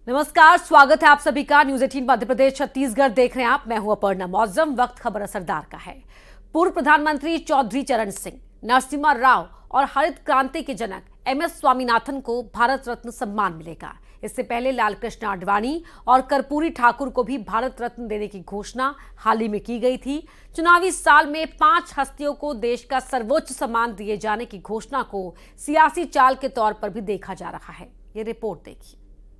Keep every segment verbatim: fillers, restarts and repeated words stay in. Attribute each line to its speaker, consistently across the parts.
Speaker 1: नमस्कार, स्वागत है आप सभी का न्यूज अठारह मध्य प्रदेश छत्तीसगढ़ देख रहे हैं आप। मैं हूं अपर्णा मौजम। वक्त खबर असरदार का है। पूर्व प्रधानमंत्री चौधरी चरण सिंह, नरसिम्हा राव और हरित क्रांति के जनक एम एस स्वामीनाथन को भारत रत्न सम्मान मिलेगा। इससे पहले लालकृष्ण आडवाणी और कर्पूरी ठाकुर को भी भारत रत्न देने की घोषणा हाल ही में की गई थी। चुनावी साल में पांच हस्तियों को देश का सर्वोच्च सम्मान दिए जाने की घोषणा को सियासी चाल के तौर पर भी देखा जा रहा है। ये रिपोर्ट देखिए।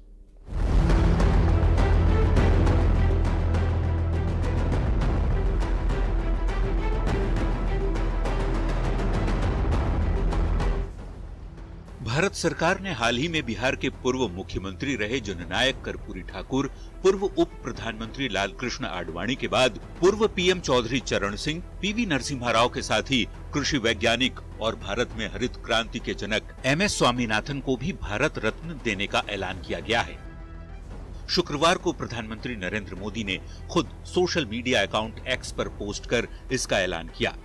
Speaker 2: भारत सरकार ने हाल ही में बिहार के पूर्व मुख्यमंत्री रहे जननायक कर्पूरी ठाकुर, पूर्व उप प्रधानमंत्री लालकृष्ण आडवाणी के बाद पूर्व पीएम चौधरी चरण सिंह, पीवी नरसिम्हा राव के साथ ही कृषि वैज्ञानिक और भारत में हरित क्रांति के जनक एम एस स्वामीनाथन को भी भारत रत्न देने का ऐलान किया गया है। शुक्रवार को प्रधानमंत्री नरेंद्र मोदी ने खुद सोशल मीडिया अकाउंट एक्स पर पोस्ट कर इसका ऐलान किया।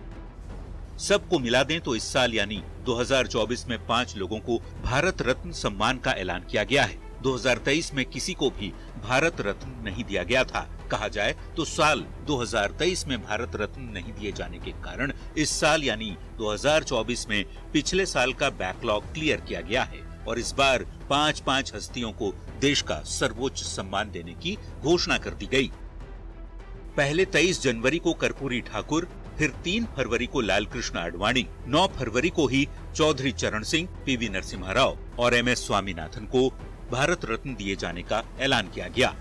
Speaker 2: सबको मिला दें तो इस साल यानी दो हज़ार चौबीस में पांच लोगों को भारत रत्न सम्मान का ऐलान किया गया है। दो हज़ार तेईस में किसी को भी भारत रत्न नहीं दिया गया था। कहा जाए तो साल दो हज़ार तेईस में भारत रत्न नहीं दिए जाने के कारण इस साल यानी दो हज़ार चौबीस में पिछले साल का बैकलॉग क्लियर किया गया है और इस बार पांच पांच हस्तियों को देश का सर्वोच्च सम्मान देने की घोषणा कर दी गई। पहले तेईस जनवरी को कर्पूरी ठाकुर, फिर तीन फरवरी को लालकृष्ण आडवाणी, नौ फरवरी को ही चौधरी चरण सिंह, पीवी नरसिम्हा राव और एम एस स्वामीनाथन को भारत रत्न दिए जाने का ऐलान किया गया।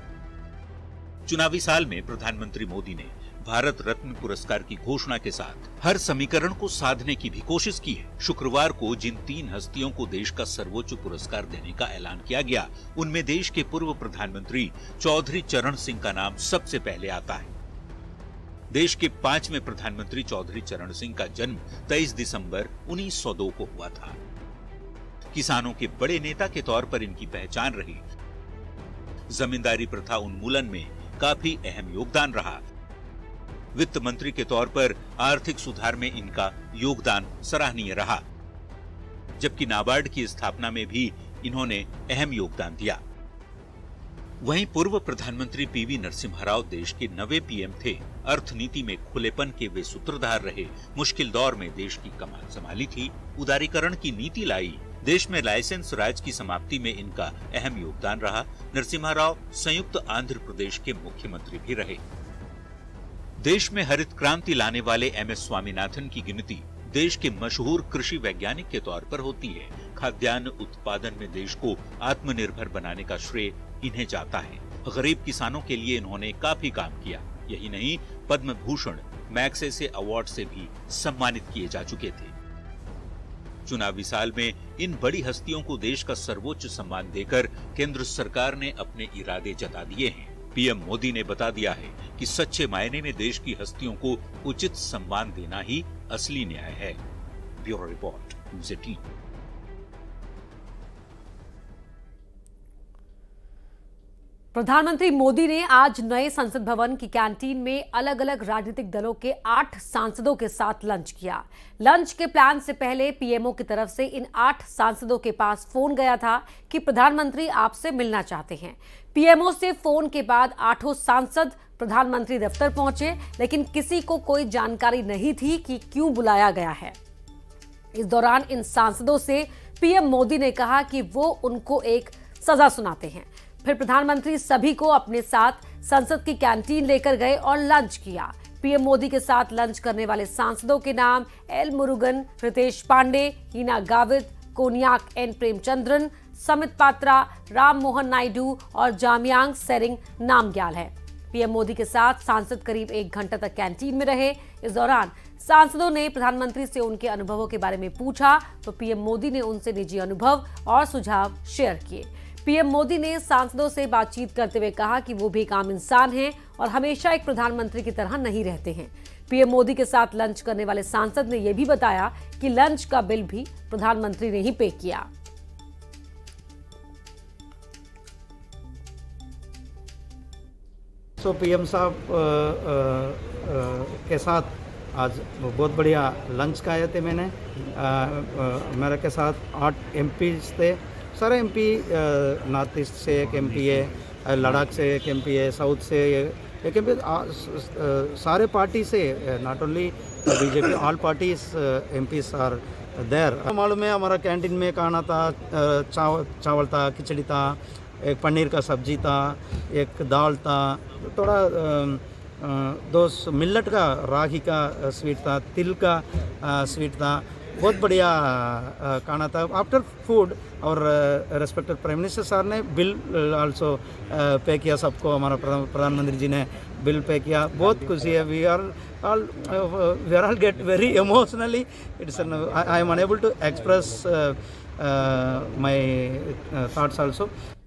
Speaker 2: चुनावी साल में प्रधानमंत्री मोदी ने भारत रत्न पुरस्कार की घोषणा के साथ हर समीकरण को साधने की भी कोशिश की है। शुक्रवार को जिन तीन हस्तियों को देश का सर्वोच्च पुरस्कार देने का ऐलान किया गया, उनमें देश के पूर्व प्रधानमंत्री चौधरी चरण सिंह का नाम सबसे पहले आता है। देश के पांचवें प्रधानमंत्री चौधरी चरण सिंह का जन्म तेईस दिसंबर उन्नीस सौ दो को हुआ था। किसानों के बड़े नेता के तौर पर इनकी पहचान रही। जमींदारी प्रथा उन्मूलन में काफी अहम योगदान रहा। वित्त मंत्री के तौर पर आर्थिक सुधार में इनका योगदान सराहनीय रहा, जबकि नाबार्ड की स्थापना में भी इन्होंने अहम योगदान दिया। वहीं पूर्व प्रधानमंत्री पीवी नरसिम्हा राव देश के नवे पीएम थे। अर्थनीति में खुलेपन के वे सूत्रधार रहे। मुश्किल दौर में देश की कमान संभाली थी। उदारीकरण की नीति लाई। देश में लाइसेंस राज की समाप्ति में इनका अहम योगदान रहा। नरसिम्हा राव संयुक्त आंध्र प्रदेश के मुख्यमंत्री भी रहे। देश में हरित क्रांति लाने वाले एम एस स्वामीनाथन की गिनती देश के मशहूर कृषि वैज्ञानिक के तौर पर होती है। खाद्यान्न उत्पादन में देश को आत्मनिर्भर बनाने का श्रेय इन्हें जाता है। गरीब किसानों के लिए इन्होंने काफी काम किया। यही नहीं, पद्म भूषण, मैग्सेसे अवार्ड से भी सम्मानित किए जा चुके थे। चुनावी साल में इन बड़ी हस्तियों को देश का सर्वोच्च सम्मान देकर केंद्र सरकार ने अपने इरादे जता दिए हैं। पीएम मोदी ने बता दिया है कि सच्चे मायने में देश की हस्तियों को उचित सम्मान देना ही असली न्याय है। ब्यूरो रिपोर्ट, न्यूज़ अठारह।
Speaker 1: प्रधानमंत्री मोदी ने आज नए संसद भवन की कैंटीन में अलग अलग राजनीतिक दलों के आठ सांसदों के साथ लंच किया। लंच के प्लान से पहले पीएमओ की तरफ से इन आठ सांसदों के पास फोन गया था कि प्रधानमंत्री आपसे मिलना चाहते हैं। पीएमओ से फोन के बाद आठों सांसद प्रधानमंत्री दफ्तर पहुंचे, लेकिन किसी को कोई जानकारी नहीं थी कि क्यों बुलाया गया है। इस दौरान इन सांसदों से पीएम मोदी ने कहा कि वो उनको एक सजा सुनाते हैं। फिर प्रधानमंत्री सभी को अपने साथ संसद की कैंटीन लेकर गए और लंच किया। पीएम मोदी के साथ लंच करने वाले सांसदों के नाम एल मुरुगन, रितेश पांडे, हीना गावित, कोनियाक एन प्रेमचंद्रन, समित पात्रा, राम मोहन नायडू और जामयांग सेरिंग नामग्याल है। पीएम मोदी के साथ सांसद करीब एक घंटा तक कैंटीन में रहे। इस दौरान सांसदों ने प्रधानमंत्री से उनके अनुभवों के बारे में पूछा तो पीएम मोदी ने उनसे निजी अनुभव और सुझाव शेयर किए। पीएम मोदी ने सांसदों से बातचीत करते हुए कहा कि वो भी एक आम इंसान हैं और हमेशा एक प्रधानमंत्री की तरह नहीं रहते हैं। पीएम मोदी के साथ लंच करने वाले सांसद ने यह भी बताया कि लंच का बिल भी प्रधानमंत्री ने ही पे किया।
Speaker 3: सो पीएम साहब के साथ आज बहुत बढ़िया लंच खाए थे मैंने। आ, आ, मेरे के साथ आठ एमपीज थे, सारे एमपी नॉर्थ ईस्ट से एक एमपी है, लद्दाख से एक एमपी है, साउथ से एक एमपी, सारे पार्टी से, not only BJP, all parties MPs are there. मालूम है हमारा कैंटीन में खाना था, चावल चावल था, खिचड़ी था, एक पनीर का सब्जी था, एक दाल था, थोड़ा दो मिल्लट का रागी का स्वीट था, तिल का स्वीट था, बहुत बढ़िया खाना था। आफ्टर फूड और रेस्पेक्टेड प्राइम मिनिस्टर सर ने बिल आल्सो पे किया सबको, हमारा प्रधानमंत्री जी ने बिल पे किया, बहुत खुशी है। We are all we are all get very emotionally, it's I am unable to express my thoughts also.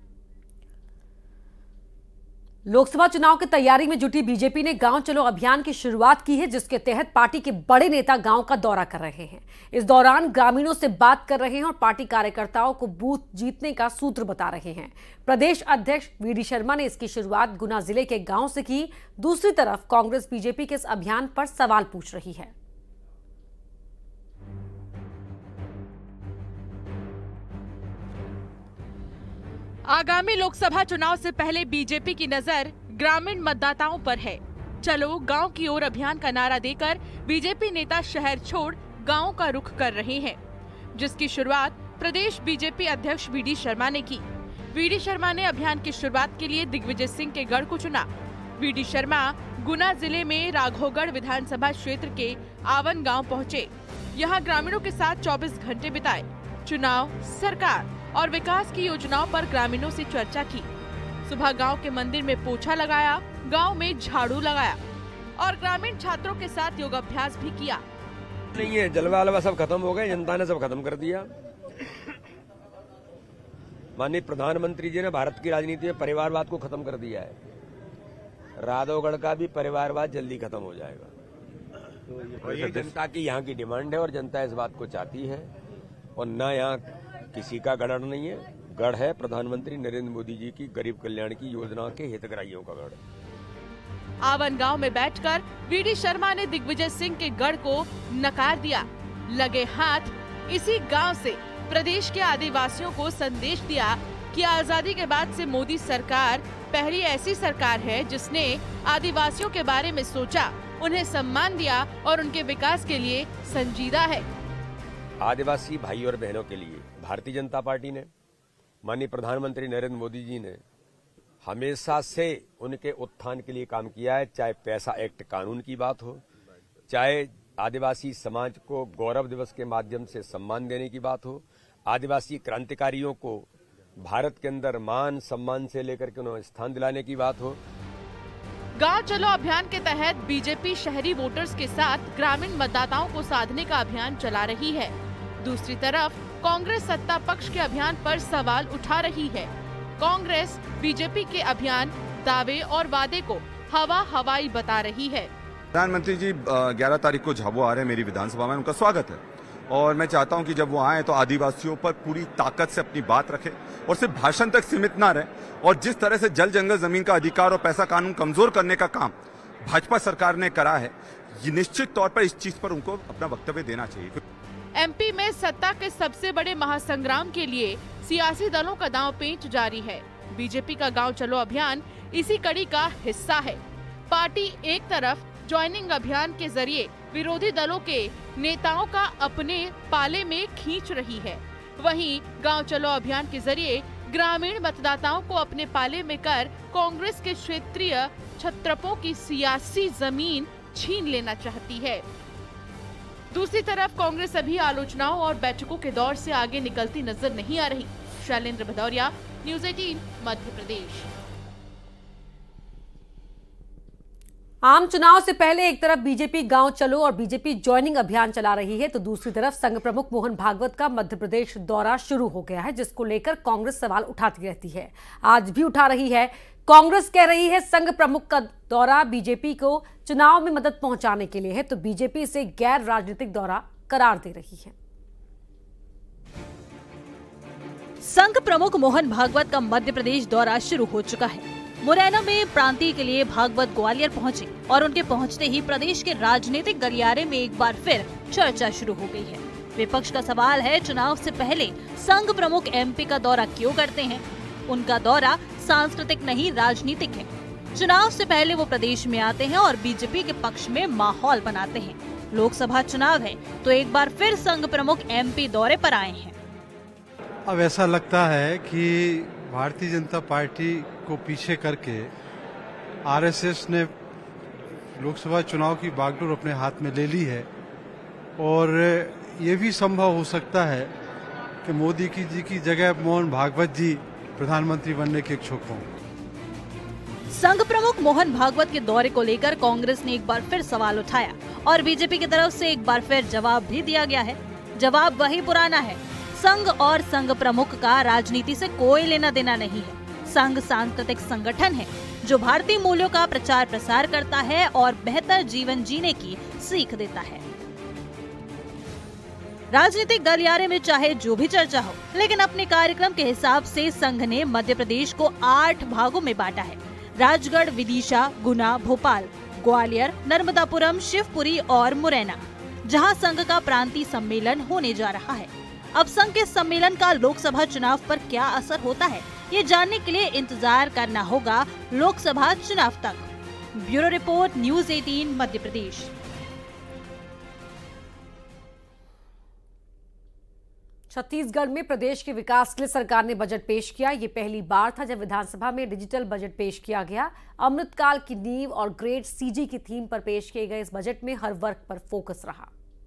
Speaker 1: Lok Sabha चुनाव की तैयारी में जुटी बीजेपी ने गांव चलो अभियान की शुरुआत की है, जिसके तहत पार्टी के बड़े नेता गांव का दौरा कर रहे हैं। इस दौरान ग्रामीणों से बात कर रहे हैं और पार्टी कार्यकर्ताओं को बूथ जीतने का सूत्र बता रहे हैं। प्रदेश अध्यक्ष वीडी शर्मा ने इसकी शुरुआत गुना जिले के गांव से की। दूसरी तरफ कांग्रेस बीजेपी के इस अभियान पर सवाल पूछ रही है।
Speaker 4: आगामी लोकसभा चुनाव से पहले बीजेपी की नजर ग्रामीण मतदाताओं पर है। चलो गांव की ओर अभियान का नारा देकर बीजेपी नेता शहर छोड़ गांव का रुख कर रहे हैं, जिसकी शुरुआत प्रदेश बीजेपी अध्यक्ष वीडी शर्मा ने की। वीडी शर्मा ने अभियान की शुरुआत के लिए दिग्विजय सिंह के गढ़ को चुना। वीडी शर्मा गुना जिले में राघोगढ़ विधानसभा क्षेत्र के आवन गाँव पहुँचे। यहाँ ग्रामीणों के साथ चौबीस घंटे बिताए। चुनाव, सरकार और विकास की योजनाओं पर ग्रामीणों से चर्चा की। सुबह गांव के मंदिर में पोछा लगाया, गांव में झाड़ू लगाया और ग्रामीण छात्रों के साथ योगाभ्यास भी किया।
Speaker 5: नहीं है, जलवा वलवा सब खत्म हो गए, जनता ने सब खत्म कर दिया। माननीय प्रधानमंत्री जी ने भारत की राजनीति में परिवारवाद को खत्म कर दिया है। राघोगढ़ का भी परिवारवाद जल्दी खत्म हो जाएगा। और ये जनता की यहाँ की डिमांड है और जनता इस बात को चाहती है। और न यहाँ किसी का गढ़ नहीं है, गढ़ है प्रधानमंत्री नरेंद्र मोदी जी की गरीब कल्याण की योजना के हितग्राहियों का गढ़।
Speaker 4: आवन गांव में बैठकर वीडी शर्मा ने दिग्विजय सिंह के गढ़ को नकार दिया। लगे हाथ इसी गांव से प्रदेश के आदिवासियों को संदेश दिया कि आजादी के बाद से मोदी सरकार पहली ऐसी सरकार है जिसने आदिवासियों के बारे में सोचा, उन्हें सम्मान दिया और उनके विकास के लिए संजीदा है।
Speaker 5: आदिवासी भाई और बहनों के लिए भारतीय जनता पार्टी ने, माननीय प्रधानमंत्री नरेंद्र मोदी जी ने हमेशा से उनके उत्थान के लिए काम किया है। चाहे पैसा एक्ट कानून की बात हो, चाहे आदिवासी समाज को गौरव दिवस के माध्यम से सम्मान देने की बात हो, आदिवासी क्रांतिकारियों को भारत के अंदर मान सम्मान से लेकर के उन्हें स्थान दिलाने की बात हो।
Speaker 4: गांव चलो अभियान के तहत बीजेपी शहरी वोटर्स के साथ ग्रामीण मतदाताओं को साधने का अभियान चला रही है। दूसरी तरफ कांग्रेस सत्ता पक्ष के अभियान पर सवाल उठा रही है। कांग्रेस बीजेपी के अभियान, दावे और वादे को हवा हवाई बता रही है।
Speaker 6: प्रधानमंत्री जी ग्यारह तारीख को झाबुआ आ रहे हैं मेरी विधानसभा में, उनका स्वागत है और मैं चाहता हूं कि जब वो आए तो आदिवासियों पर पूरी ताकत से अपनी बात रखें और सिर्फ भाषण तक सीमित ना रहे। और जिस तरह से जल जंगल जमीन का अधिकार और पैसा कानून कमजोर करने का काम भाजपा सरकार ने करा है, ये निश्चित तौर पर इस चीज पर उनको अपना वक्तव्य देना चाहिए।
Speaker 4: एमपी में सत्ता के सबसे बड़े महासंग्राम के लिए सियासी दलों का दांव पेंच जारी है। बीजेपी का गांव चलो अभियान इसी कड़ी का हिस्सा है। पार्टी एक तरफ ज्वाइनिंग अभियान के जरिए विरोधी दलों के नेताओं का अपने पाले में खींच रही है, वहीं गांव चलो अभियान के जरिए ग्रामीण मतदाताओं को अपने पाले में कर कांग्रेस के क्षेत्रीय छत्रपों की सियासी जमीन छीन लेना चाहती है। दूसरी तरफ कांग्रेस अभी आलोचनाओं और बैठकों के दौर से आगे निकलती नजर नहीं आ रही। शैलेंद्र भदौरिया, न्यूज़ अठारह, मध्य प्रदेश।
Speaker 1: आम चुनाव से पहले एक तरफ बीजेपी गांव चलो और बीजेपी ज्वाइनिंग अभियान चला रही है, तो दूसरी तरफ संघ प्रमुख मोहन भागवत का मध्य प्रदेश दौरा शुरू हो गया है, जिसको लेकर कांग्रेस सवाल उठाती रहती है। आज भी उठा रही है। कांग्रेस कह रही है संघ प्रमुख का दौरा बीजेपी को चुनाव में मदद पहुंचाने के लिए है, तो बीजेपी इसे गैर राजनीतिक दौरा करार दे रही है।
Speaker 7: संघ प्रमुख मोहन भागवत का मध्य प्रदेश दौरा शुरू हो चुका है। मुरैना में प्रांतीय के लिए भागवत ग्वालियर पहुंचे और उनके पहुंचते ही प्रदेश के राजनीतिक गलियारे में एक बार फिर चर्चा शुरू हो गई है। विपक्ष का सवाल है, चुनाव से पहले संघ प्रमुख एमपी का दौरा क्यों करते हैं? उनका दौरा सांस्कृतिक नहीं, राजनीतिक है। चुनाव से पहले वो प्रदेश में आते हैं और बीजेपी के पक्ष में माहौल बनाते हैं। लोकसभा चुनाव है तो एक बार फिर संघ प्रमुख एमपी दौरे पर आए हैं।
Speaker 8: अब ऐसा लगता है कि भारतीय जनता पार्टी को पीछे करके आरएसएस ने लोकसभा चुनाव की बागडोर अपने हाथ में ले ली है और ये भी संभव हो सकता है कि मोदी की जी की जगह मोहन भागवत जी प्रधानमंत्री बनने के इच्छुक हों।
Speaker 7: संघ प्रमुख मोहन भागवत के दौरे को लेकर कांग्रेस ने एक बार फिर सवाल उठाया और बीजेपी की तरफ से एक बार फिर जवाब भी दिया गया है। जवाब वही पुराना है, संघ और संघ प्रमुख का राजनीति से कोई लेना देना नहीं है। संघ सांस्कृतिक संगठन है जो भारतीय मूल्यों का प्रचार प्रसार करता है और बेहतर जीवन जीने की सीख देता है। राजनीतिक गलियारे में चाहे जो भी चर्चा हो, लेकिन अपने कार्यक्रम के हिसाब से संघ ने मध्य प्रदेश को आठ भागों में बांटा है। राजगढ़, विदिशा, गुना, भोपाल, ग्वालियर, नर्मदापुरम, शिवपुरी और मुरैना, जहां संघ का प्रांतीय सम्मेलन होने जा रहा है। अब संघ के सम्मेलन का लोकसभा चुनाव पर क्या असर होता है, ये जानने के लिए इंतजार करना होगा लोकसभा चुनाव तक। ब्यूरो रिपोर्ट, न्यूज़ अठारह, मध्य प्रदेश।
Speaker 1: छत्तीसगढ़ में प्रदेश के विकास के लिए सरकार ने बजट पेश किया। ये पहली बार था जब विधानसभा में डिजिटल बजट पेश किया गया। अमृतकाल की नींव और ग्रेट सीजी की थीम पर पेश किए गए इस बजट में हर वर्ग पर फोकस रहा।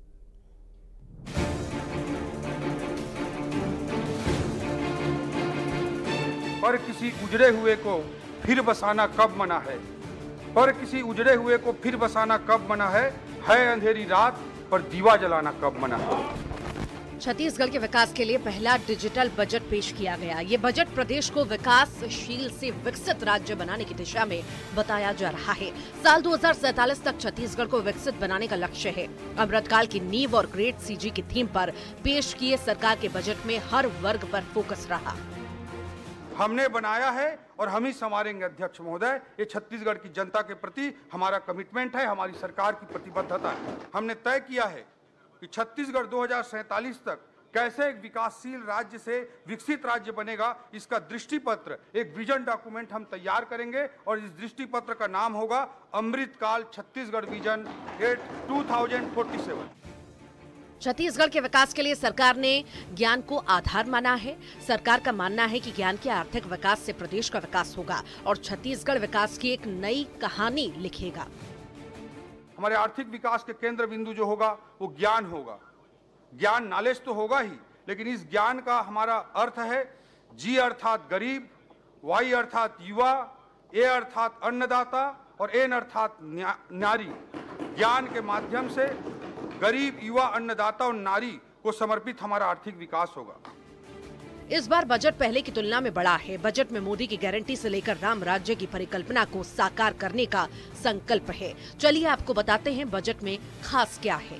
Speaker 9: पर किसी उजड़े हुए को फिर बसाना कब मना है, पर किसी उजड़े हुए को फिर बसाना कब मना है, है अंधेरी रात पर दीवा जलाना कब मना है।
Speaker 10: छत्तीसगढ़ के विकास के लिए पहला डिजिटल बजट पेश किया गया। ये बजट प्रदेश को विकासशील से विकसित राज्य बनाने की दिशा में बताया जा रहा है। साल दो हज़ार सैंतालीस तक छत्तीसगढ़ को विकसित बनाने का लक्ष्य है। अमृतकाल की नींव और ग्रेट सीजी की थीम पर पेश किए सरकार के बजट में हर वर्ग पर फोकस रहा।
Speaker 9: हमने बनाया है और हम ही संवारेंगे अध्यक्ष महोदय। ये छत्तीसगढ़ की जनता के प्रति हमारा कमिटमेंट है, हमारी सरकार की प्रतिबद्धता है। हमने तय किया है कि छत्तीसगढ़ दो हज़ार सैंतालीस तक कैसे एक विकासशील राज्य से विकसित राज्य बनेगा, इसका दृष्टिपत्र, एक विजन डॉक्यूमेंट हम तैयार करेंगे और इस दृष्टिपत्र का नाम होगा अमृतकाल छत्तीसगढ़ विजन दो हज़ार सैंतालीस।
Speaker 10: छत्तीसगढ़ के विकास के लिए सरकार ने ज्ञान को आधार माना है। सरकार का मानना है कि ज्ञान के आर्थिक विकास से प्रदेश का विकास होगा और छत्तीसगढ़ विकास की एक नई कहानी लिखेगा।
Speaker 9: हमारे आर्थिक विकास के केंद्र बिंदु जो होगा वो ज्ञान होगा। ज्ञान, नॉलेज तो होगा ही, लेकिन इस ज्ञान का हमारा अर्थ है जी अर्थात गरीब, वाई अर्थात युवा, ए अर्थात अन्नदाता और एन अर्थात नारी। ज्ञान के माध्यम से गरीब, युवा, अन्नदाता और नारी को समर्पित हमारा आर्थिक विकास होगा।
Speaker 10: इस बार बजट पहले की तुलना में बड़ा है। बजट में मोदी की गारंटी से लेकर राम राज्य की परिकल्पना को साकार करने का संकल्प है। चलिए आपको बताते हैं बजट में खास क्या है।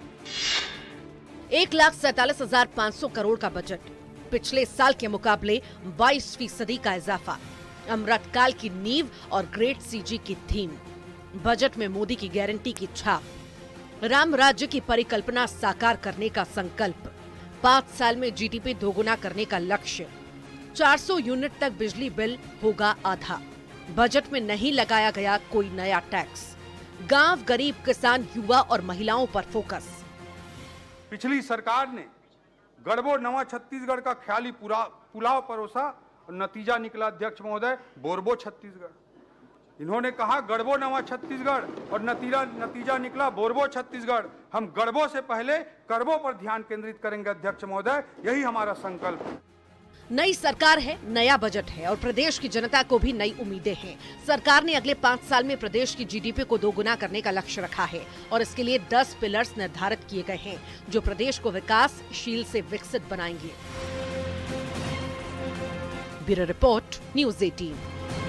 Speaker 10: एक लाख सैतालीस हजार पाँच सौ करोड़ का बजट, पिछले साल के मुकाबले बाईस फीसदी का इजाफा। अमृतकाल की नींव और ग्रेट सीजी की थीम। बजट में मोदी की गारंटी की छाप। राम राज्य की परिकल्पना साकार करने का संकल्प। पाँच साल में जीडीपी दोगुना करने का लक्ष्य। चार सौ यूनिट तक बिजली बिल होगा आधा। बजट में नहीं लगाया गया कोई नया टैक्स। गांव, गरीब, किसान, युवा और महिलाओं पर फोकस।
Speaker 9: पिछली सरकार ने गढ़बो नवा छत्तीसगढ़ का ख्याली पुलाव परोसा और नतीजा निकला अध्यक्ष महोदय बोरबो छत्तीसगढ़। इन्होंने कहा गढ़बो नवा छत्तीसगढ़ और नतीजा नतीजा निकला बोरबो छत्तीसगढ़। हम गढ़बो से पहले करबो पर ध्यान केंद्रित करेंगे अध्यक्ष महोदय, यही हमारा संकल्प है।
Speaker 10: नई सरकार है, नया बजट है और प्रदेश की जनता को भी नई उम्मीदें हैं। सरकार ने अगले पाँच साल में प्रदेश की जीडीपी को दोगुना करने का लक्ष्य रखा है और इसके लिए दस पिलर्स निर्धारित किए गए हैं जो प्रदेश को विकासशील से विकसित बनाएंगे। ब्यूरो रिपोर्ट, न्यूज़ अठारह।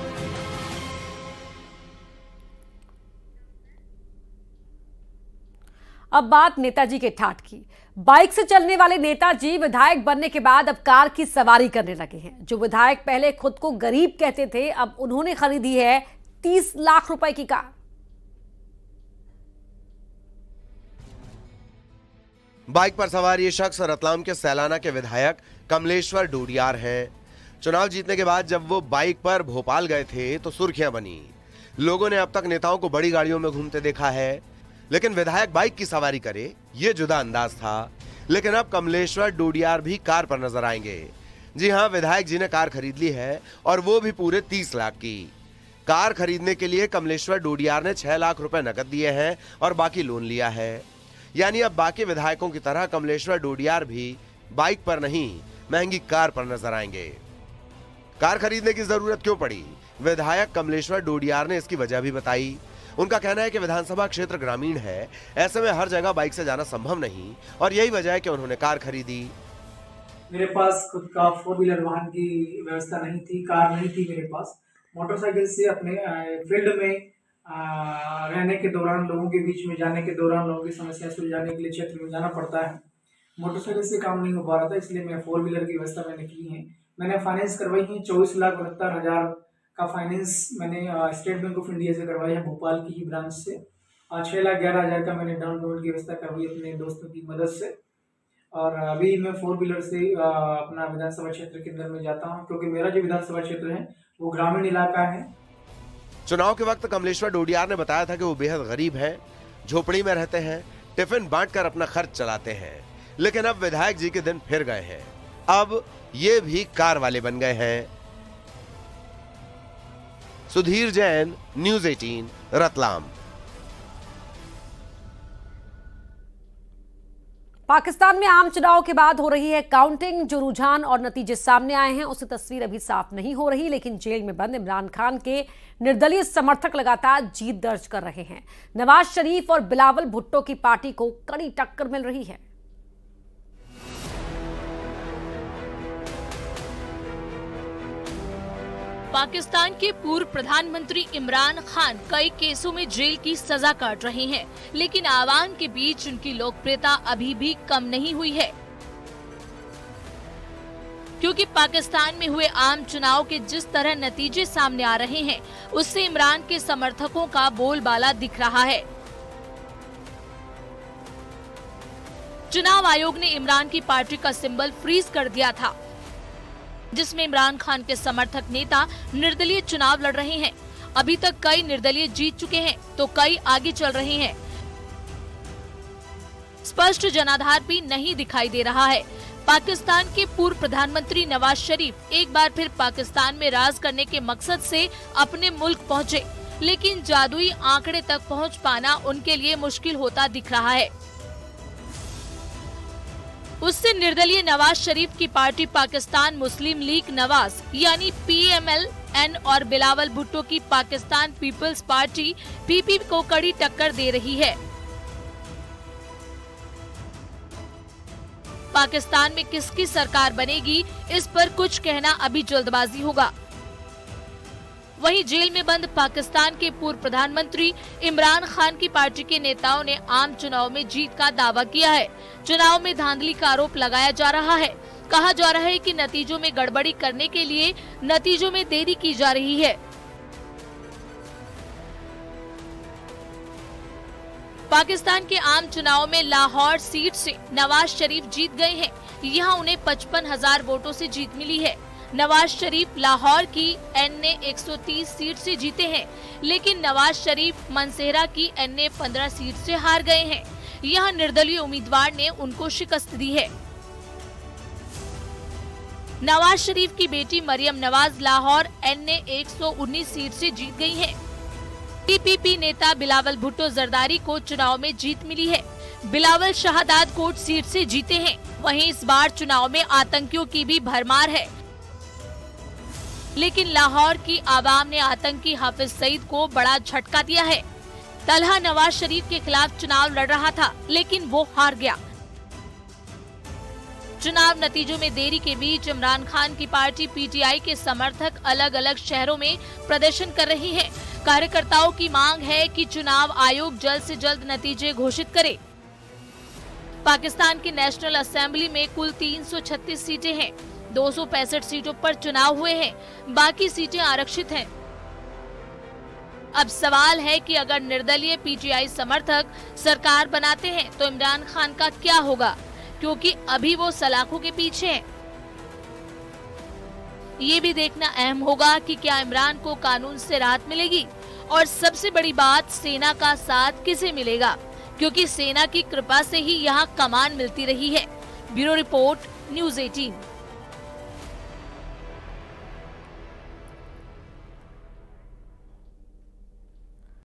Speaker 1: अब बात नेताजी के ठाठ की। बाइक से चलने वाले नेताजी विधायक बनने के बाद अब कार की सवारी करने लगे हैं। जो विधायक पहले खुद को गरीब कहते थे, अब उन्होंने खरीदी है तीस लाख रुपए की कार।
Speaker 11: बाइक पर सवार ये शख्स रतलाम के सैलाना के विधायक कमलेश्वर डोडियार हैं। चुनाव जीतने के बाद जब वो बाइक पर भोपाल गए थे तो सुर्खियां बनी। लोगों ने अब तक नेताओं को बड़ी गाड़ियों में घूमते देखा है, लेकिन विधायक बाइक की सवारी करे ये जुदा अंदाज था। लेकिन अब कमलेश्वर डोडियार भी कार पर नजर आएंगे। जी हां, विधायक जी ने कार खरीद ली है और वो भी पूरे तीस लाख की। कार खरीदने के लिए कमलेश्वर डोडियार ने छह लाख रुपए नकद दिए हैं और बाकी लोन लिया है। यानी अब बाकी विधायकों की तरह कमलेश्वर डोडियार भी बाइक पर नहीं, महंगी कार पर नजर आएंगे। कार खरीदने की जरूरत क्यों पड़ी? विधायक कमलेश्वर डोडियार ने इसकी वजह भी बताई। उनका कहना है कि विधानसभा क्षेत्र ग्रामीण है, ऐसे में हर जगह बाइक से जाना संभव नहीं और यही वजह है कि उन्होंने कार खरीदी।
Speaker 12: मेरे पास खुद का फोर व्हीलर वाहन की व्यवस्था नहीं थी, कार नहीं थी मेरे पास। मोटरसाइकिल से अपने फील्ड में आ, रहने के दौरान, लोगों के बीच में जाने के दौरान, लोगों की समस्या सुलझाने के लिए क्षेत्र में जाना पड़ता है। मोटरसाइकिल से काम नहीं हो पा रहा था, इसलिए मैं फोर व्हीलर की व्यवस्था मैंने की है। मैंने फाइनेंस करवाई है, चौबीस लाख उनहत्तर हजार का फाइनेंस मैंने स्टेट बैंक ऑफ इंडिया से करवाई है, भोपाल की ही ब्रांच से। छः लाख ग्यारह हजार का मैंने डाउन पेमेंट की व्यवस्था करवाई अपने दोस्तों की मदद से। और अभी मैं फोर व्हीलर से अपना विधानसभा क्षेत्र के अंदर में जाता हूं, क्योंकि मेरा जो विधानसभा क्षेत्र है वो ग्रामीण इलाका है।
Speaker 11: चुनाव के वक्त कमलेश्वर डोडियार ने बताया था कि वो बेहद गरीब हैं, झोपड़ी में रहते हैं, टिफिन बांटकर अपना खर्च चलाते हैं। लेकिन अब विधायक जी के दिन फिर गए हैं, अब ये भी कार वाले बन गए हैं। सुधीर जैन, न्यूज़ अठारह, रतलाम।
Speaker 1: पाकिस्तान में आम चुनाव के बाद हो रही है काउंटिंग। जो रुझान और नतीजे सामने आए हैं उसकी तस्वीर अभी साफ नहीं हो रही, लेकिन जेल में बंद इमरान खान के निर्दलीय समर्थक लगातार जीत दर्ज कर रहे हैं। नवाज शरीफ और बिलावल भुट्टो की पार्टी को कड़ी टक्कर मिल रही है।
Speaker 7: पाकिस्तान के पूर्व प्रधानमंत्री इमरान खान कई केसों में जेल की सजा काट रहे हैं, लेकिन आवाम के बीच उनकी लोकप्रियता अभी भी कम नहीं हुई है, क्योंकि पाकिस्तान में हुए आम चुनाव के जिस तरह नतीजे सामने आ रहे हैं उससे इमरान के समर्थकों का बोलबाला दिख रहा है। चुनाव आयोग ने इमरान की पार्टी का सिंबल फ्रीज कर दिया था, जिसमें इमरान खान के समर्थक नेता निर्दलीय चुनाव लड़ रहे हैं। अभी तक कई निर्दलीय जीत चुके हैं तो कई आगे चल रहे हैं। स्पष्ट जनाधार भी नहीं दिखाई दे रहा है। पाकिस्तान के पूर्व प्रधानमंत्री नवाज शरीफ एक बार फिर पाकिस्तान में राज करने के मकसद से अपने मुल्क पहुंचे, लेकिन जादुई आंकड़े तक पहुंच पाना उनके लिए मुश्किल होता दिख रहा है। उससे निर्दलीय नवाज शरीफ की पार्टी पाकिस्तान मुस्लिम लीग नवाज यानी पी एम एल एन और बिलावल भुट्टो की Pakistan People's party P P को कड़ी टक्कर दे रही है। पाकिस्तान में किसकी सरकार बनेगी, इस पर कुछ कहना अभी जल्दबाजी होगा। वहीं जेल में बंद पाकिस्तान के पूर्व प्रधानमंत्री इमरान खान की पार्टी के नेताओं ने आम चुनाव में जीत का दावा किया है। चुनाव में धांधली का आरोप लगाया जा रहा है। कहा जा रहा है कि नतीजों में गड़बड़ी करने के लिए नतीजों में देरी की जा रही है। पाकिस्तान के आम चुनाव में लाहौर सीट से नवाज शरीफ जीत गए हैं। यहां उन्हें पचपन हजार वोटों से जीत मिली है। नवाज शरीफ लाहौर की एन ए एक सौ तीस सीट से जीते हैं, लेकिन नवाज शरीफ मनसेहरा की एन ए पंद्रह सीट से हार गए हैं। यहां निर्दलीय उम्मीदवार ने उनको शिकस्त दी है। नवाज शरीफ की बेटी मरियम नवाज लाहौर एन ए एक सौ उन्नीस सीट से जीत गई हैं। टी पी पी नेता बिलावल भुट्टो जरदारी को चुनाव में जीत मिली है। बिलावल शहादात कोट सीट से जीते हैं। वहीं इस बार चुनाव में आतंकियों की भी भरमार है, लेकिन लाहौर की आवाम ने आतंकी हाफिज सईद को बड़ा झटका दिया है। तलहा नवाज शरीफ के खिलाफ चुनाव लड़ रहा था, लेकिन वो हार गया। चुनाव नतीजों में देरी के बीच इमरान खान की पार्टी पी टी आई के समर्थक अलग अलग शहरों में प्रदर्शन कर रहे हैं। कार्यकर्ताओं की मांग है कि चुनाव आयोग जल्द से जल्द नतीजे घोषित करे। पाकिस्तान की नेशनल असेंबली में कुल तीन सौ छत्तीस सीटें हैं। दो सौ पैंसठ सीटों पर चुनाव हुए हैं, बाकी सीटें आरक्षित हैं। अब सवाल है कि अगर निर्दलीय पीटीआई समर्थक सरकार बनाते हैं तो इमरान खान का क्या होगा, क्योंकि अभी वो सलाखों के पीछे हैं। ये भी देखना अहम होगा कि क्या इमरान को कानून से राहत मिलेगी और सबसे बड़ी बात, सेना का साथ किसे मिलेगा, क्योंकि सेना की कृपा से ही यहाँ कमान मिलती रही है। ब्यूरो रिपोर्ट, न्यूज़ अठारह।